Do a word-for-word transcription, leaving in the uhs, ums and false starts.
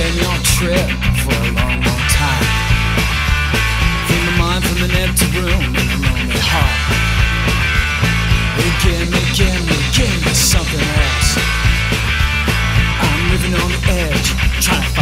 led me on a trip for a long, long time. From the mind, from an empty room and a lonely heart. Give me, give me, give me something else. I'm living on the edge, trying to find